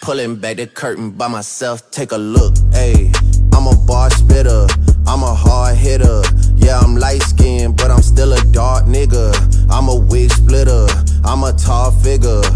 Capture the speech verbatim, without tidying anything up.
Pulling back the curtain by myself, take a look, ayy. I'm a bar spitter, I'm a hard hitter. Yeah, I'm light skinned, but I'm still a dark nigga. I'm a wig splitter, I'm a tall figure.